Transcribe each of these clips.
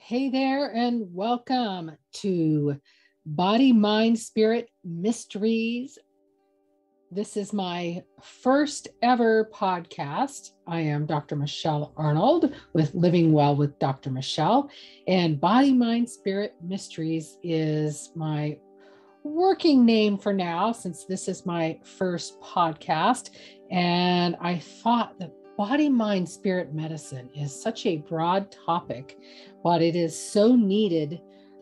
Hey there, and welcome to Body, Mind, Spirit Mysteries. This is my first ever podcast. I am Dr. Michele Arnold with Living Well with Dr. Michele, and Body, Mind, Spirit Mysteries is my working name for now, since this is my first podcast. And I thought that body, mind, spirit medicine is such a broad topic, but it is so needed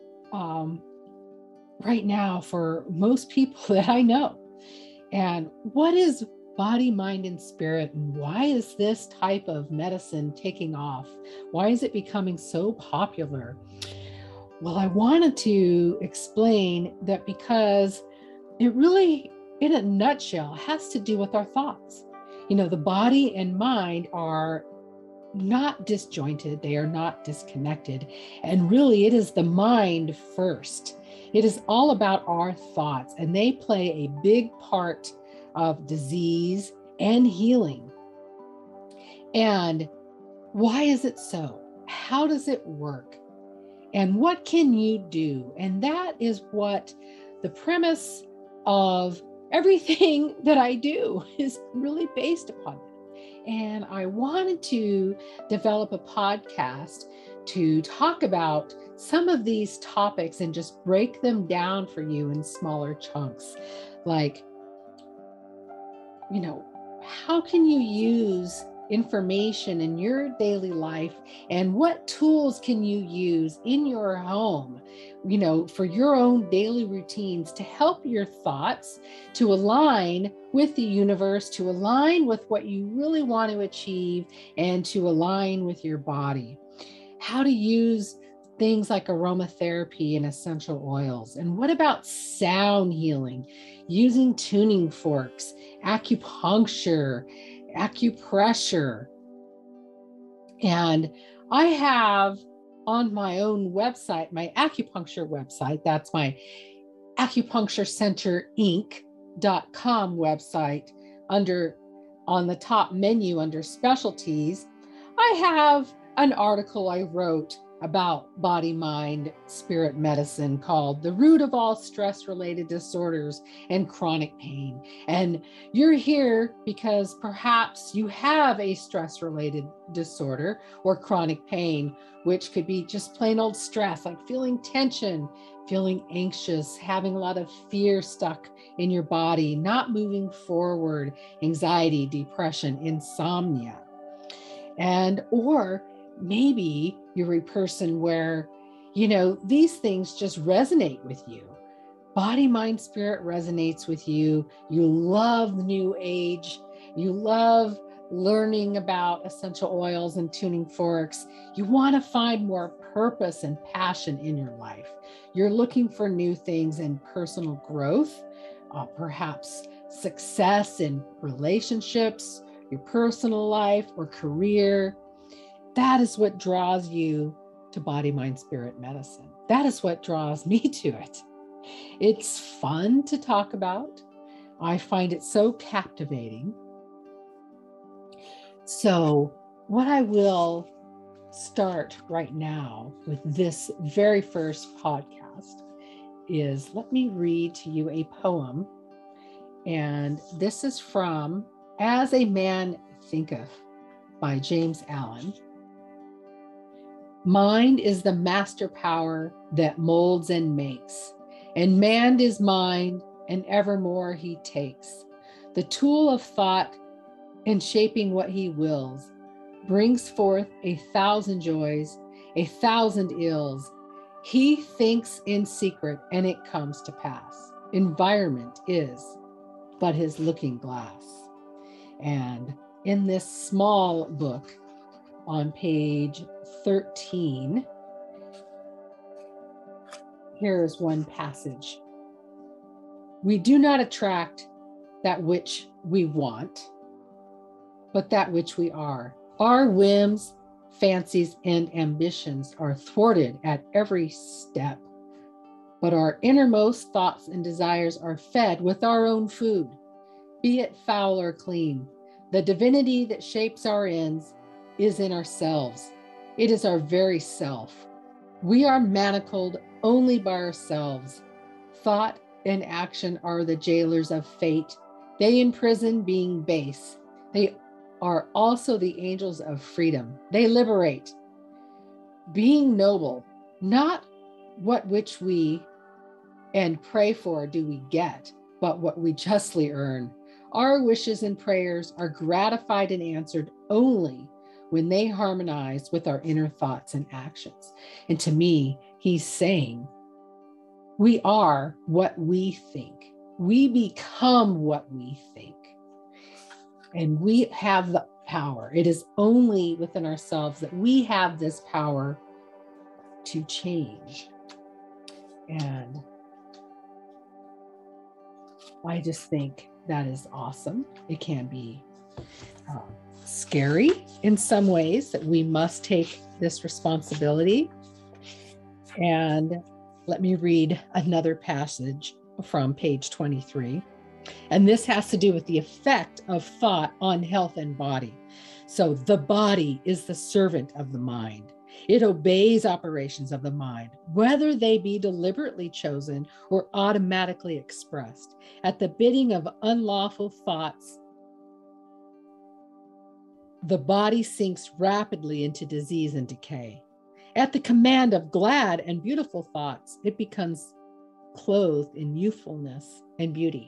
right now for most people that I know. And what is body, mind, and spirit? And why is this type of medicine taking off? Why is it becoming so popular? Well, I wanted to explain that because it really, in a nutshell, has to do with our thoughts. You know, the body and mind are not disjointed. They are not disconnected. And really, it is the mind first. It is all about our thoughts, and they play a big part of disease and healing. And why is it so? How does it work? And what can you do? And that is what the premise of everything that I do is really based upon that. And I wanted to develop a podcast to talk about some of these topics and just break them down for you in smaller chunks. Like, you know, how can you use information in your daily life, and what tools can you use in your home, you know, for your own daily routines to help your thoughts to align with the universe, to align with what you really want to achieve, and to align with your body. How to use things like aromatherapy and essential oils. And what about sound healing, using tuning forks, acupuncture, acupressure. And I have on my own website, my acupuncture website, that's my acupuncturecenterinc.com website, on the top menu under specialties, I have an article I wrote about body, mind, spirit medicine called The Root of All Stress-Related Disorders and Chronic Pain. And you're here because perhaps you have a stress-related disorder or chronic pain, which could be just plain old stress, like feeling tension, feeling anxious, having a lot of fear stuck in your body, not moving forward, anxiety, depression, insomnia. Or maybe you're a person where, you know, these things just resonate with you. Body, mind, spirit resonates with you. You love New Age. You love learning about essential oils and tuning forks. You want to find more purpose and passion in your life. You're looking for new things and personal growth, perhaps success in relationships, your personal life or career. That is what draws you to body, mind, spirit medicine. That is what draws me to it. It's fun to talk about. I find it so captivating. So what I will start right now with this very first podcast is, let me read to you a poem. And this is from As a Man Thinketh by James Allen. Mind is the master power that molds and makes, and man is mind, and evermore he takes. The tool of thought in shaping what he wills, brings forth 1,000 joys, 1,000 ills. He thinks in secret, and it comes to pass. Environment is but his looking glass. And in this small book, on page 13, here is one passage. We do not attract that which we want, but that which we are. Our whims, fancies, and ambitions are thwarted at every step, but our innermost thoughts and desires are fed with our own food, be it foul or clean. The divinity that shapes our ends is in ourselves. It is our very self. We are manacled only by ourselves. Thought and action are the jailers of fate. They imprison being base. They are also the angels of freedom. They liberate. Being noble, not what which we and pray for do we get, but what we justly earn. Our wishes and prayers are gratified and answered only when they harmonize with our inner thoughts and actions. And to me, he's saying, we are what we think. We become what we think. And we have the power. It is only within ourselves that we have this power to change. And I just think that is awesome. It can be scary in some ways that we must take this responsibility. And let me read another passage from page 23. And this has to do with the effect of thought on health and body. So the body is the servant of the mind. It obeys operations of the mind, whether they be deliberately chosen or automatically expressed. At the bidding of unlawful thoughts, the body sinks rapidly into disease and decay. At the command of glad and beautiful thoughts, it becomes clothed in youthfulness and beauty.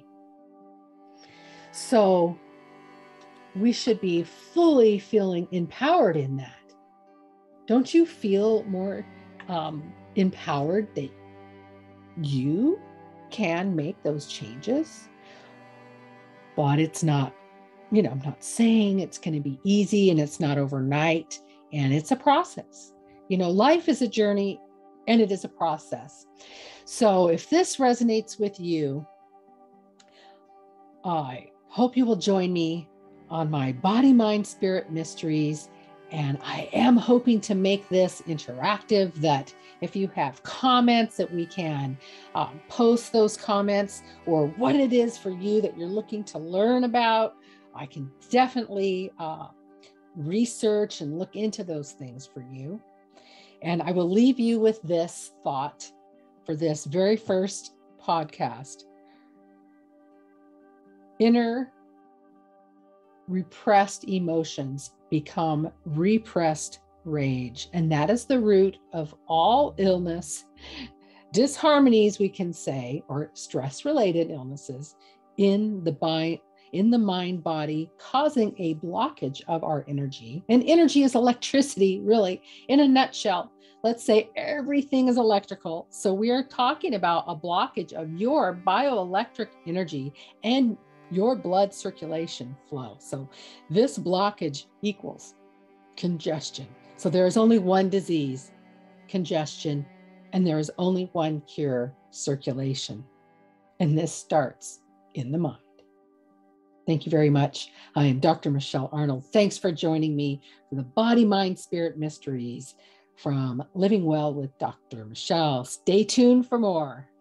So we should be fully feeling empowered in that. Don't you feel more empowered that you can make those changes? But it's not, I'm not saying it's going to be easy, and it's not overnight, and it's a process. Life is a journey and it is a process. So if this resonates with you, I hope you will join me on my Body, Mind, Spirit Mysteries. And I am hoping to make this interactive, that if you have comments, that we can post those comments, or what it is for you that you're looking to learn about. I can definitely research and look into those things for you. And I will leave you with this thought for this very first podcast. Inner repressed emotions become repressed rage. And that is the root of all illness, disharmonies, we can say, or stress-related illnesses in the mind body, causing a blockage of our energy. And energy is electricity, really, in a nutshell. Let's say everything is electrical. So we are talking about a blockage of your bioelectric energy and your blood circulation flow. So this blockage equals congestion. So there is only one disease, congestion, and there is only one cure, circulation. And this starts in the mind. Thank you very much. I am Dr. Michele Arnold. Thanks for joining me for the Body, Mind, Spirit Mysteries from Living Well with Dr. Michele. Stay tuned for more.